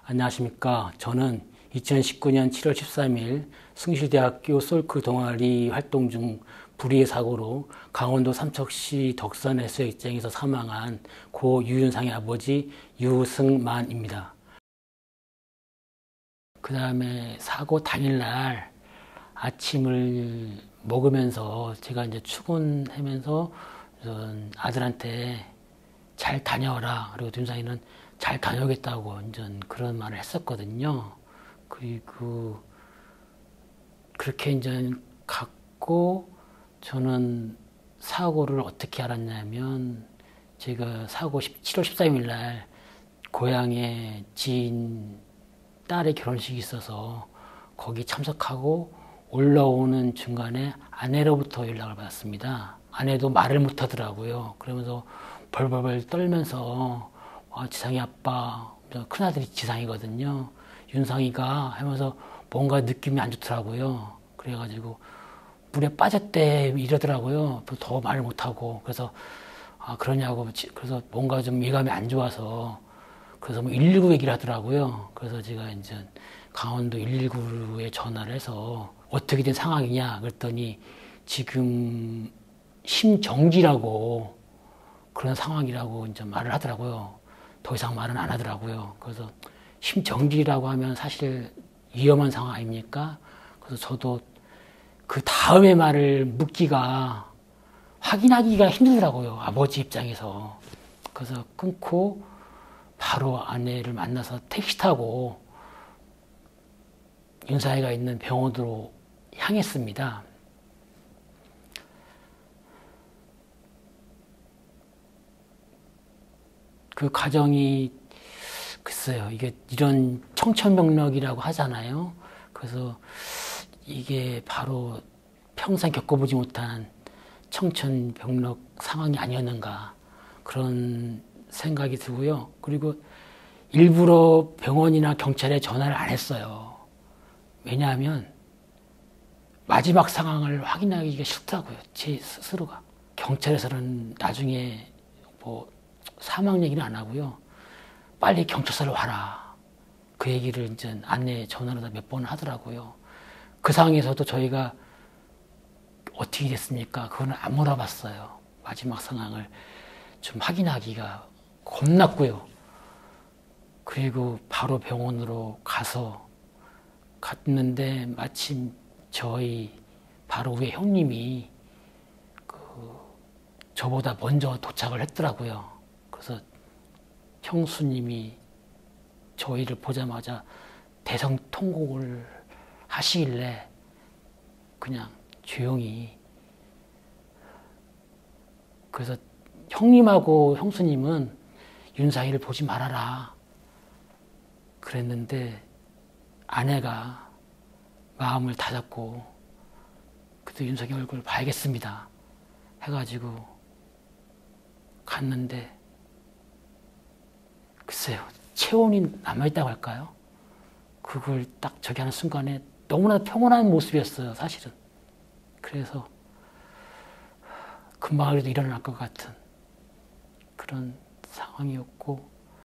안녕하십니까. 저는 2019년 7월 13일 승실대학교 솔크 동아리 활동 중 불의의 사고로 강원도 삼척시 덕선 해수욕장에서 사망한 고 유윤상의 아버지 유승만입니다. 그 다음에 사고 당일날 아침을 먹으면서 제가 이제 출근하면서 아들한테 잘 다녀와라. 그리고 윤상이는 잘 다녀오겠다고 이제 그런 말을 했었거든요. 그리고 그렇게 이제 갔고 저는 사고를 어떻게 알았냐면 제가 사고 7월 13일 날 고향에 지인 딸의 결혼식이 있어서 거기 참석하고 올라오는 중간에 아내로부터 연락을 받았습니다. 아내도 말을 못 하더라고요. 그러면서 벌벌벌 떨면서 지상이 아빠, 큰아들이 지상이거든요. 윤상이가 하면서 뭔가 느낌이 안 좋더라고요. 그래가지고 물에 빠졌대 이러더라고요. 더 말을 못하고. 그래서 그러냐고. 그래서 뭔가 좀 예감이 안 좋아서 그래서 뭐 119 얘기를 하더라고요. 그래서 제가 이제 강원도 119에 전화를 해서 어떻게 된 상황이냐 그랬더니 지금 심정지라고 그런 상황이라고 이제 말을 하더라고요. 더 이상 말은 안 하더라고요. 그래서 심정지라고 하면 사실 위험한 상황 아닙니까? 그래서 저도 그 다음에 말을 묻기가 확인하기가 힘들더라고요. 아버지 입장에서. 그래서 끊고 바로 아내를 만나서 택시 타고 윤상이가 있는 병원으로 향했습니다. 그 과정이 글쎄요. 이게 이런 청천벽력이라고 하잖아요. 그래서 이게 바로 평생 겪어보지 못한 청천벽력 상황이 아니었는가 그런 생각이 들고요. 그리고 일부러 병원이나 경찰에 전화를 안 했어요. 왜냐하면 마지막 상황을 확인하기가 싫더라고요. 제 스스로가. 경찰에서는 나중에 뭐 사망 얘기는 안 하고요. 빨리 경찰서로 와라. 그 얘기를 이제 안내 전화로 몇 번 하더라고요. 그 상황에서도 저희가 어떻게 됐습니까? 그거는 안 물어봤어요. 마지막 상황을 좀 확인하기가 겁났고요. 그리고 바로 병원으로 갔는데 마침 저희 바로 위에 형님이 저보다 먼저 도착을 했더라고요. 그래서 형수님이 저희를 보자마자 대성통곡을 하시길래 그냥 조용히. 그래서 형님하고 형수님은 윤상이를 보지 말아라 그랬는데 아내가 마음을 다잡고 그래도 윤상이 얼굴 봐야겠습니다 해가지고 갔는데 글쎄요, 체온이 남아있다고 할까요? 그걸 딱 저기 하는 순간에 너무나 평온한 모습이었어요, 사실은. 그래서 금방이라도 일어날 것 같은 그런 상황이었고,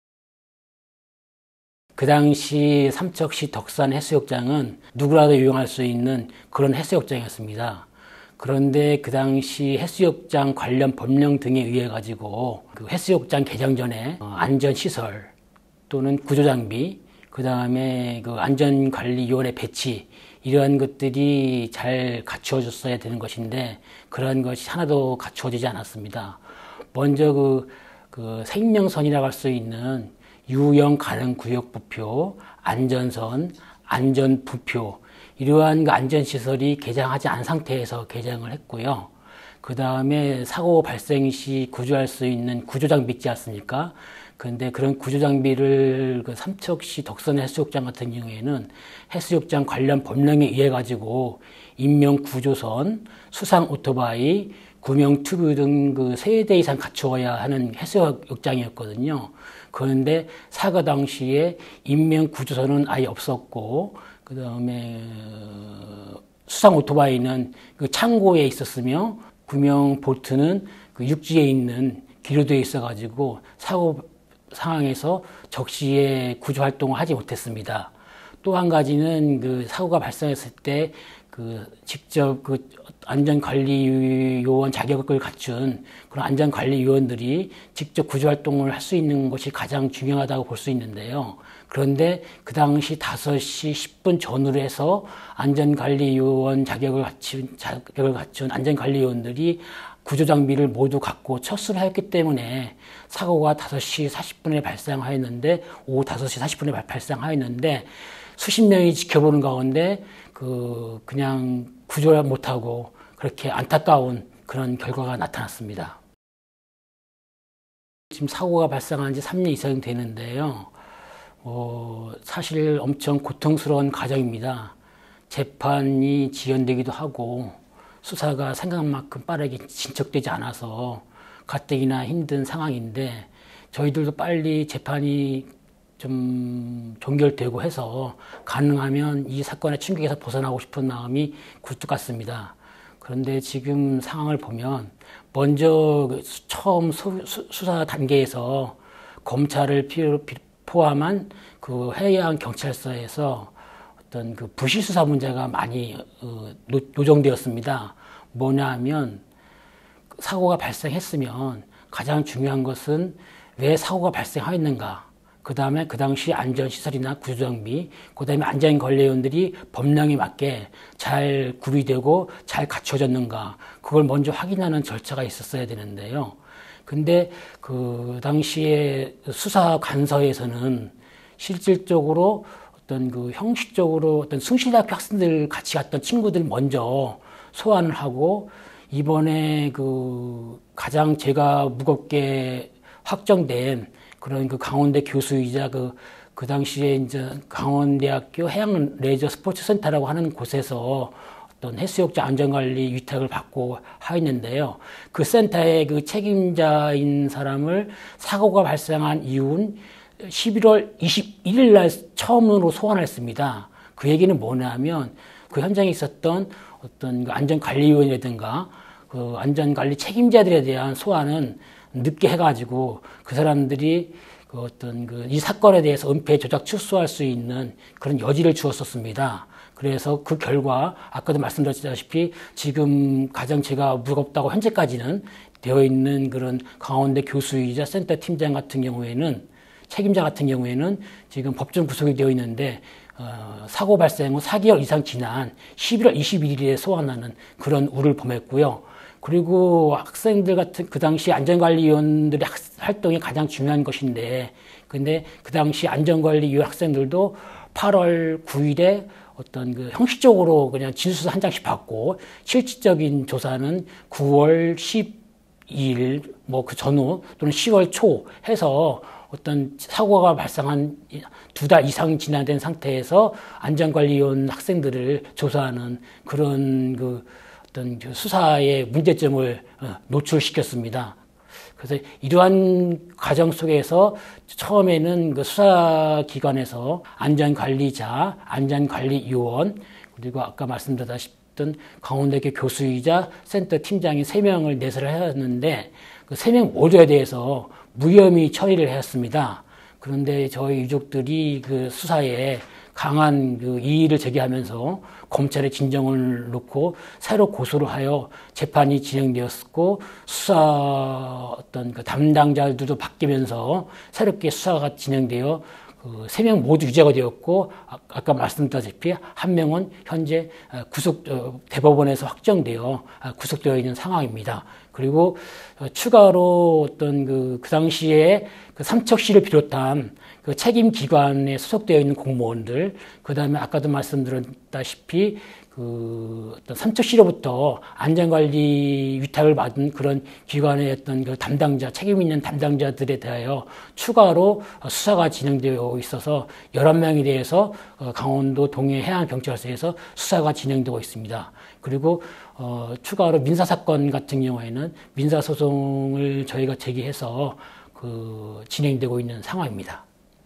그 당시 삼척시 덕산 해수욕장은 누구라도 이용할 수 있는 그런 해수욕장이었습니다. 그런데 그 당시 해수욕장 관련 법령 등에 의해 가지고 그 해수욕장 개장 전에 안전시설 또는 구조장비, 그 다음에 그 안전관리위원회 배치 이러한 것들이 잘 갖추어졌어야 되는 것인데 그런 것이 하나도 갖추어지지 않았습니다. 먼저 그 생명선이라고 할 수 있는 유형 가능 구역 부표, 안전선, 안전부표 이러한 그 안전시설이 개장하지 않은 상태에서 개장을 했고요. 그 다음에 사고 발생 시 구조할 수 있는 구조장비 있지 않습니까? 그런데 그런 구조장비를 그 삼척시 덕선 해수욕장 같은 경우에는 해수욕장 관련 법령에 의해 가지고 인명 구조선, 수상 오토바이, 구명 튜브 등 그 3대 이상 갖추어야 하는 해수욕장이었거든요. 그런데 사고 당시에 인명 구조선은 아예 없었고, 그 다음에 수상 오토바이는 그 창고에 있었으며, 구명 보트는 그 육지에 있는 기로도에 있어가지고 사고 상황에서 적시에 구조 활동을 하지 못했습니다. 또 한 가지는 그 사고가 발생했을 때 그 직접 그 안전관리요원 자격을 갖춘 그런 안전관리요원들이 직접 구조 활동을 할 수 있는 것이 가장 중요하다고 볼 수 있는데요. 그런데 그 당시 5시 10분 전후로 해서 안전관리요원 자격을 갖춘 안전관리요원들이 구조장비를 모두 갖고 철수를 했기 때문에 사고가 5시 40분에 발생하였는데, 오후 5시 40분에 발생하였는데, 수십 명이 지켜보는 가운데 그냥 구조를 못하고 그렇게 안타까운 그런 결과가 나타났습니다. 지금 사고가 발생한 지 3년 이상 되는데요. 사실 엄청 고통스러운 과정입니다. 재판이 지연되기도 하고 수사가 생각만큼 빠르게 진척되지 않아서 가뜩이나 힘든 상황인데, 저희들도 빨리 재판이 좀 종결되고 해서 가능하면 이 사건의 충격에서 벗어나고 싶은 마음이 굴뚝 같습니다. 그런데 지금 상황을 보면 먼저 처음 수사 단계에서 검찰을 포함한 그 해양 경찰서에서 어떤 그 부실 수사 문제가 많이 노정되었습니다. 뭐냐 하면 사고가 발생했으면 가장 중요한 것은 왜 사고가 발생하였는가, 그 다음에 그 당시 안전시설이나 구조장비, 그 다음에 안전관리원들이 법령에 맞게 잘 구비되고 잘 갖춰졌는가, 그걸 먼저 확인하는 절차가 있었어야 되는데요. 근데 그 당시에 수사 관서에서는 실질적으로 어떤 그 형식적으로 어떤 숭실대학교 학생들 같이 갔던 친구들 먼저 소환을 하고, 이번에 그 가장 제가 무겁게 확정된 그런 그 강원대 교수이자 그 당시에 이제 강원대학교 해양 레저 스포츠 센터라고 하는 곳에서 어떤 해수욕장 안전관리 위탁을 받고 하였는데요. 그 센터의 그 책임자인 사람을 사고가 발생한 이후인 11월 21일 날 처음으로 소환했습니다. 그 얘기는 뭐냐면 그 현장에 있었던 어떤 그 안전관리위원이라든가 그 안전관리 책임자들에 대한 소환은 늦게 해가지고 그 사람들이 그 어떤 그 이 사건에 대해서 은폐, 조작, 출소할 수 있는 그런 여지를 주었었습니다. 그래서 그 결과 아까도 말씀드렸다시피 지금 가장 제가 무겁다고 현재까지는 되어 있는 그런 강원대 교수이자 센터 팀장 같은 경우에는, 책임자 같은 경우에는 지금 법정 구속이 되어 있는데 사고 발생 후 4개월 이상 지난 11월 21일에 소환하는 그런 우를 범했고요. 그리고 학생들 같은 그 당시 안전관리위원들의 활동이 가장 중요한 것인데, 근데 그 당시 안전관리위원 학생들도 8월 9일에 어떤 그 형식적으로 그냥 진술서 한 장씩 받고, 실질적인 조사는 9월 12일 뭐 그 전후 또는 10월 초 해서 어떤 사고가 발생한 2달 이상 지나된 상태에서 안전관리위원 학생들을 조사하는 그런 그 어떤 수사의 문제점을 노출시켰습니다. 그래서 이러한 과정 속에서 처음에는 그 수사기관에서 안전관리자, 안전관리요원, 그리고 아까 말씀드렸다시피 강원대학교 교수이자 센터 팀장인 3명을 내세를 하였는데, 그 3명 모두에 대해서 무혐의 처리를 했습니다. 그런데 저희 유족들이 그 수사에 강한 그 이의를 제기하면서 검찰에 진정을 놓고 새로 고소를 하여 재판이 진행되었고, 수사 어떤 그 담당자들도 바뀌면서 새롭게 수사가 진행되어 그 3명 모두 유죄가 되었고, 아까 말씀드렸다시피 1명은 현재 대법원에서 확정되어 구속되어 있는 상황입니다. 그리고 추가로 어떤 그 당시에 그 삼척시를 비롯한 그 책임 기관에 소속되어 있는 공무원들, 그 다음에 아까도 말씀드렸다시피 그 어떤 삼척시로부터 안전관리 위탁을 받은 그런 기관의 어떤 그 담당자, 책임 있는 담당자들에 대하여 추가로 수사가 진행되어 있어서 11명에 대해서 강원도 동해해양경찰서에서 수사가 진행되고 있습니다. 그리고 추가로 민사사건 같은 경우에는 민사소송을 저희가 제기해서 진행되고 있는 상황입니다.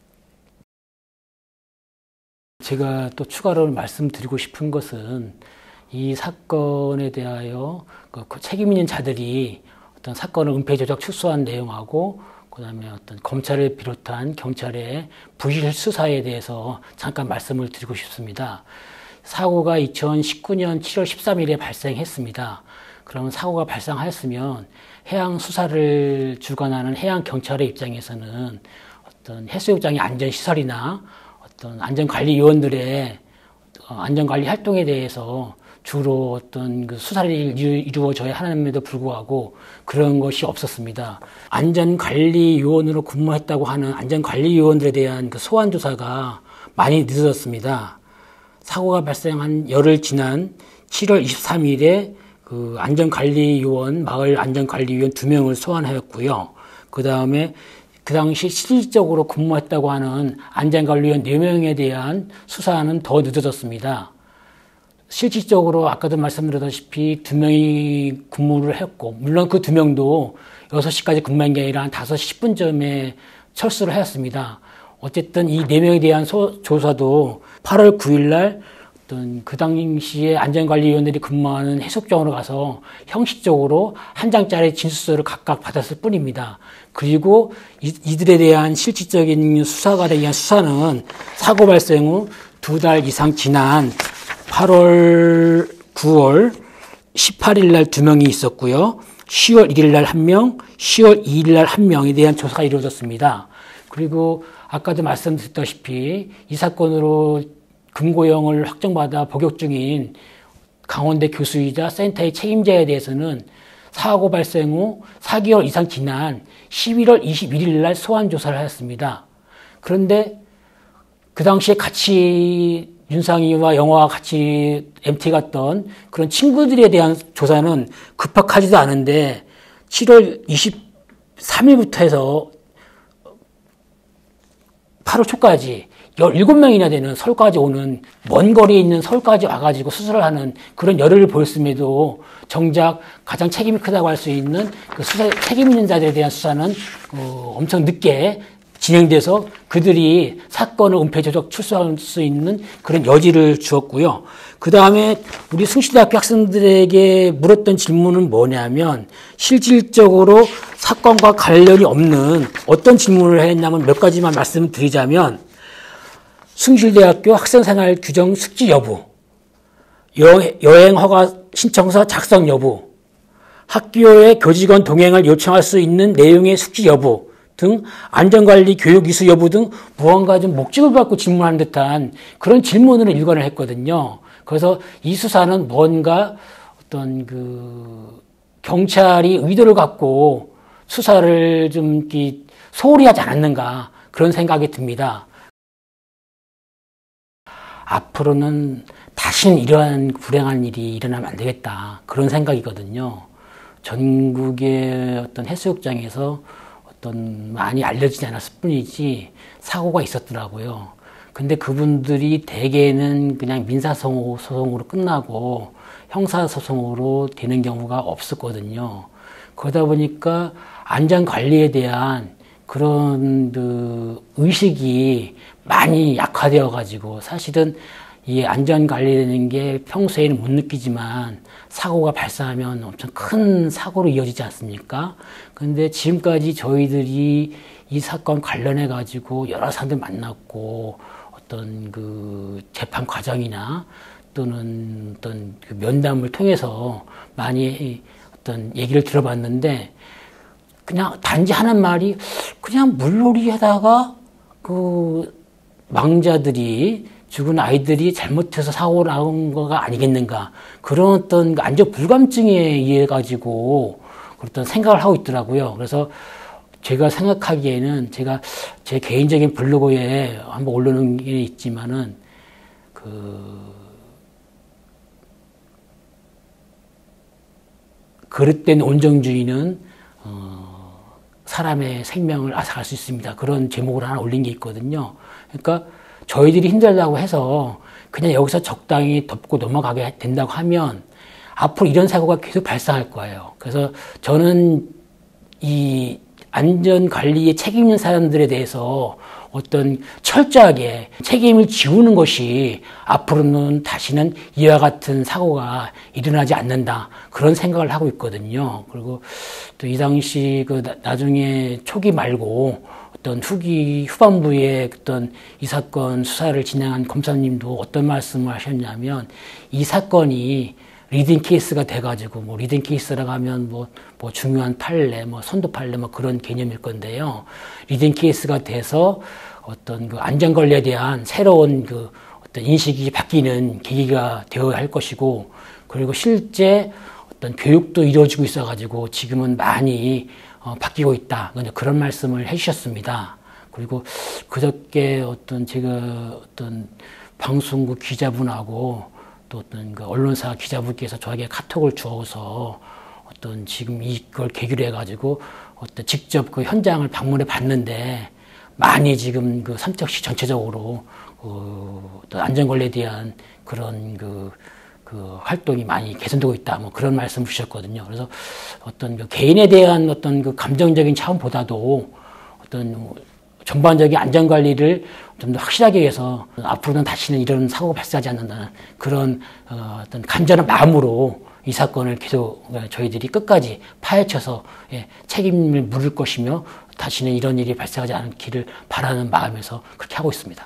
제가 또 추가로 말씀드리고 싶은 것은, 이 사건에 대하여 그 책임 있는 자들이 어떤 사건을 은폐, 조작, 출소한 내용하고 그다음에 어떤 검찰을 비롯한 경찰의 부실 수사에 대해서 잠깐 말씀을 드리고 싶습니다. 사고가 2019년 7월 13일에 발생했습니다. 그러면 사고가 발생하였으면 해양 수사를 주관하는 해양 경찰의 입장에서는 어떤 해수욕장의 안전시설이나 어떤 안전관리위원들의 안전관리 활동에 대해서 주로 어떤 그 수사를 이루어져야 하는데도 불구하고 그런 것이 없었습니다. 안전관리위원으로 근무했다고 하는 안전관리위원들에 대한 그 소환 조사가 많이 늦어졌습니다. 사고가 발생한 열흘 지난 7월 23일에 그 안전관리위원, 마을 안전관리위원 2명을 소환하였고요. 그 다음에 그 당시 실질적으로 근무했다고 하는 안전관리위원 4명에 대한 수사는 더 늦어졌습니다. 실질적으로 아까도 말씀드렸다시피 2명이 근무를 했고, 물론 그 2명도 6시까지 근무한 게 아니라 한 5시 10분쯤에 철수를 하였습니다. 어쨌든 이 4명에 대한 조사도 8월 9일날 어떤 그 당시에 안전관리위원들이 근무하는 해수욕장으로 가서 형식적으로 한 장짜리 진술서를 각각 받았을 뿐입니다. 그리고 이들에 대한 실질적인 수사관에 대한 수사는 사고 발생 후 2달 이상 지난 8월, 9월, 18일 날 2명이 있었고요. 10월 1일 날 1명, 10월 2일 날 1명에 대한 조사가 이루어졌습니다. 그리고 아까도 말씀드렸다시피 이 사건으로 금고형을 확정받아 복역 중인 강원대 교수이자 센터의 책임자에 대해서는 사고 발생 후 4개월 이상 지난 11월 21일 날 소환 조사를 하였습니다. 그런데 그 당시에 같이 윤상이와 영화와 같이 MT 갔던 그런 친구들에 대한 조사는 급박하지도 않은데 7월 23일부터 해서 8월 초까지 17명이나 되는 서울까지 오는 먼 거리에 있는 서울까지 와가지고 수술을 하는 그런 열의를 보였음에도 정작 가장 책임이 크다고 할 수 있는 그 수사 책임 있는 자들에 대한 수사는 엄청 늦게 진행돼서 그들이 사건을 은폐조작 출소할 수 있는 그런 여지를 주었고요. 그 다음에 우리 숭실대학교 학생들에게 물었던 질문은 뭐냐면 실질적으로 사건과 관련이 없는 어떤 질문을 했냐면 몇 가지만 말씀드리자면 숭실대학교 학생생활 규정 숙지 여부, 여행허가 신청서 작성 여부, 학교의 교직원 동행을 요청할 수 있는 내용의 숙지 여부 등 안전관리 교육 이수 여부 등 무언가 좀 목적을 갖고 질문하는 듯한 그런 질문으로 일관을 했거든요. 그래서 이 수사는 뭔가 어떤 그 경찰이 의도를 갖고 수사를 좀 소홀히 하지 않았는가 그런 생각이 듭니다. 앞으로는 다시는 이러한 불행한 일이 일어나면 안 되겠다 그런 생각이거든요. 전국의 어떤 해수욕장에서 어떤 많이 알려지지 않았을 뿐이지 사고가 있었더라고요. 근데 그분들이 대개는 그냥 민사소송으로 끝나고 형사소송으로 되는 경우가 없었거든요. 그러다 보니까 안전관리에 대한 그런 그 의식이 많이 약화되어 가지고 사실은 이 안전관리라는 게 평소에는 못 느끼지만 사고가 발생하면 엄청 큰 사고로 이어지지 않습니까? 근데 지금까지 저희들이 이 사건 관련해 가지고 여러 사람들 만났고 어떤 그 재판 과정이나 또는 어떤 그 면담을 통해서 많이 어떤 얘기를 들어봤는데 그냥 단지 하는 말이 그냥 물놀이 하다가 그 망자들이 죽은 아이들이 잘못해서 사고 나온 거가 아니겠는가 그런 어떤 안전 불감증에 의해 가지고 그런 생각을 하고 있더라고요. 그래서 제가 생각하기에는 제가 제 개인적인 블로그에 한번 올려놓은 게 있지만은 그릇된 온정주의는 사람의 생명을 앗아갈 수 있습니다. 그런 제목을 하나 올린 게 있거든요. 그러니까 저희들이 힘들다고 해서 그냥 여기서 적당히 덮고 넘어가게 된다고 하면 앞으로 이런 사고가 계속 발생할 거예요. 그래서 저는 이 안전관리에 책임 있는 사람들에 대해서 어떤 철저하게 책임을 지우는 것이 앞으로는 다시는 이와 같은 사고가 일어나지 않는다. 그런 생각을 하고 있거든요. 그리고 또 이 당시 나중에 초기 말고 어떤 후반부에 어떤 이 사건 수사를 진행한 검사님도 어떤 말씀을 하셨냐면 이 사건이 리딩 케이스가 돼가지고 리딩 케이스라고 하면 중요한 판례, 선도 판례 그런 개념일 건데요. 리딩 케이스가 돼서 어떤 안전관리에 대한 새로운 어떤 인식이 바뀌는 계기가 되어야 할 것이고, 그리고 실제 어떤 교육도 이루어지고 있어가지고 지금은 많이 바뀌고 있다. 그런 말씀을 해주셨습니다. 그리고 그저께 제가 방송국 기자분하고 또 어떤 언론사 기자분께서 저에게 카톡을 주어서 지금 이걸 계기로 해가지고 직접 현장을 방문해 봤는데 많이 지금 삼척시 전체적으로 어떤 안전관리에 대한 그런 활동이 많이 개선되고 있다. 그런 말씀을 주셨거든요. 그래서 어떤 개인에 대한 어떤 감정적인 차원보다도 어떤 전반적인 안전관리를 좀 더 확실하게 해서 앞으로는 다시는 이런 사고가 발생하지 않는다는 그런 어떤 간절한 마음으로 이 사건을 계속 저희들이 끝까지 파헤쳐서 책임을 물을 것이며 다시는 이런 일이 발생하지 않기를 바라는 마음에서 그렇게 하고 있습니다.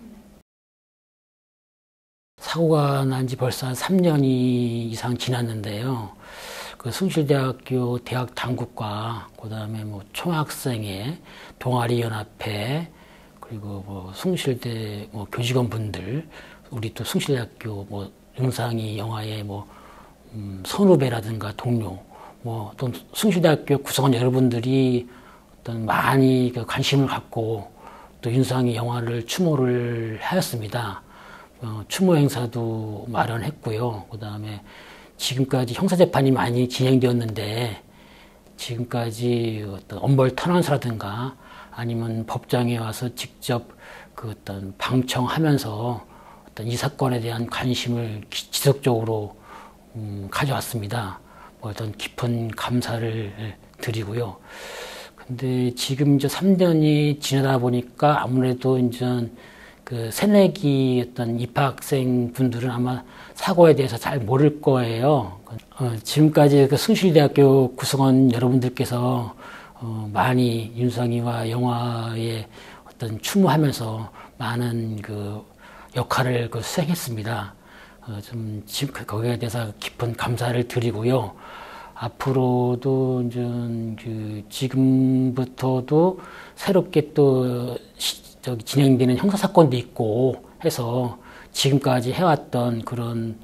사고가 난 지 벌써 한 3년이 이상 지났는데요. 숭실대학교 대학 당국과 그다음에 총학생회, 동아리연합회, 그리고 숭실대 교직원분들, 우리 또 숭실대학교 윤상이 영화의 선후배라든가 동료, 또 숭실대학교 구성원 여러분들이 어떤 많이 관심을 갖고 또 윤상이 영화를 추모를 하였습니다. 추모 행사도 마련했고요. 그다음에 지금까지 형사재판이 많이 진행되었는데 지금까지 어떤 엄벌 탄원서라든가 아니면 법정에 와서 직접 어떤 방청하면서 어떤 이 사건에 대한 관심을 지속적으로 가져왔습니다. 어떤 깊은 감사를 드리고요. 근데 지금 이제 3년이 지나다 보니까 아무래도 이제 새내기 어떤 입학생 분들은 아마 사고에 대해서 잘 모를 거예요. 지금까지 숭실대학교 구성원 여러분들께서 많이 윤상이와 영화에 어떤 추모하면서 많은 역할을 수행했습니다. 지금 거기에 대해서 깊은 감사를 드리고요. 앞으로도 이제 지금부터도 새롭게 또 진행되는 형사사건도 있고 해서 지금까지 해왔던 그런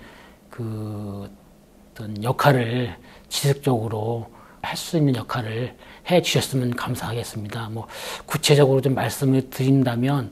어떤 역할을 지속적으로 할 수 있는 역할을 해 주셨으면 감사하겠습니다. 구체적으로 좀 말씀을 드린다면,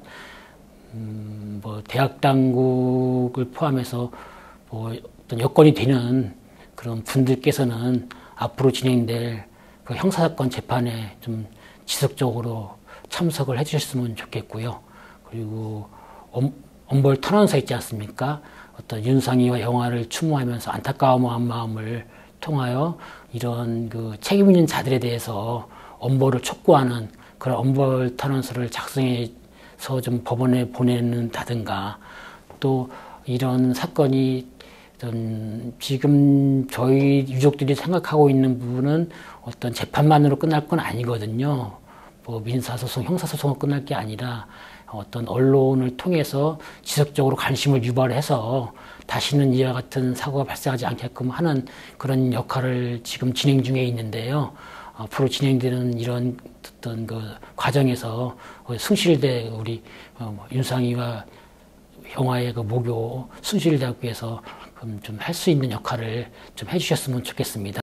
대학 당국을 포함해서 어떤 여건이 되는 그런 분들께서는 앞으로 진행될 형사사건 재판에 좀 지속적으로 참석을 해주셨으면 좋겠고요. 그리고 엄벌 탄원서 있지 않습니까? 어떤 윤상이와 영화를 추모하면서 안타까워한 마음을 통하여 이런 책임 있는 자들에 대해서 엄벌을 촉구하는 그런 엄벌 탄원서를 작성해서 좀 법원에 보내는다든가, 또 이런 사건이 지금 저희 유족들이 생각하고 있는 부분은 어떤 재판만으로 끝날 건 아니거든요. 민사소송, 형사소송으로 끝날 게 아니라 어떤 언론을 통해서 지속적으로 관심을 유발해서 다시는 이와 같은 사고가 발생하지 않게끔 하는 그런 역할을 지금 진행 중에 있는데요. 앞으로 진행되는 이런 어떤 과정에서 숭실대 우리 윤상이와 영화의 모교 숭실대학교에서 좀 할 수 있는 역할을 좀 해주셨으면 좋겠습니다.